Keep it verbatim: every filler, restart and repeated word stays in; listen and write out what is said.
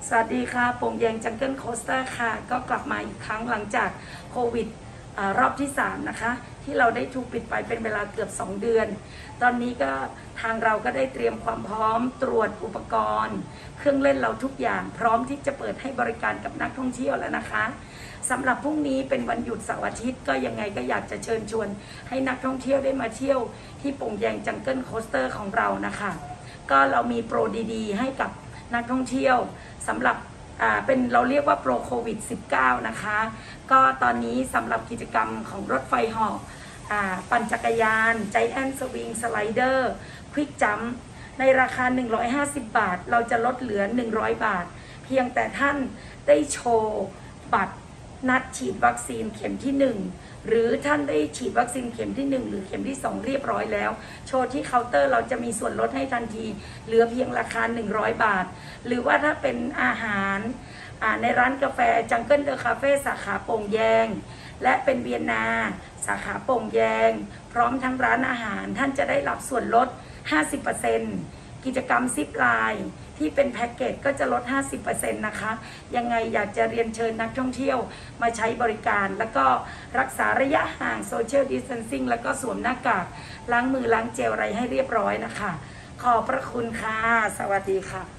สวัสดีค่ะโป่งแยงจังเกิลโคสเตอร์ค่ะก็กลับมาอีกครั้งหลังจากโควิดอรอบที่สามนะคะที่เราได้ถูกปิดไปเป็นเวลาเกือบสองเดือนตอนนี้ก็ทางเราก็ได้เตรียมความพร้อมตรวจอุปกรณ์เครื่องเล่นเราทุกอย่างพร้อมที่จะเปิดให้บริการกับนักท่องเที่ยวแล้วนะคะสำหรับพรุ่งนี้เป็นวันหยุดเสาร์อาทิตย์ก็ยังไงก็อยากจะเชิญชวนให้นักท่องเที่ยวได้มาเที่ยวที่โป่งแยงจังเกิลโคสเตอร์ของเรานะคะก็เรามีโปรดีๆให้กับนักท่องเที่ยวสำหรับอ่าเป็นเราเรียกว่าโปรโควิด สิบเก้า นะคะก็ตอนนี้สำหรับกิจกรรมของรถไฟเหาะปั่นจักรยานใจแอนสวิงสไลเดอร์ควิกจัมป์ในราคาหนึ่งร้อยห้าสิบบาทเราจะลดเหลือหนึ่งร้อยบาทเพียงแต่ท่านได้โชว์บัตรนัดฉีดวัคซีนเข็มที่หนึ่งหรือท่านได้ฉีดวัคซีนเข็มที่หนึ่งหรือเข็มที่สองเรียบร้อยแล้วโชว์ที่เคาน์เตอร์เราจะมีส่วนลดให้ทันทีเหลือเพียงราคาหนึ่งร้อยบาทหรือว่าถ้าเป็นอาหารในร้านกาแฟจังเกิลเดอะคาเฟ่สาขาโป่งแยงและเป็นเวียนนาสาขาโป่งแยงพร้อมทั้งร้านอาหารท่านจะได้รับส่วนลด ห้าสิบเปอร์เซ็นต์ กิจกรรมซิปไลน์ที่เป็นแพ็กเกจก็จะลด ห้าสิบเปอร์เซ็นต์ นะคะยังไงอยากจะเรียนเชิญนักท่องเที่ยวมาใช้บริการแล้วก็รักษาระยะห่างโซเชียลดิสเทนซิ่งแล้วก็สวมหน้ากากล้างมือล้างเจลอะไรให้เรียบร้อยนะคะขอบพระคุณค่ะสวัสดีค่ะ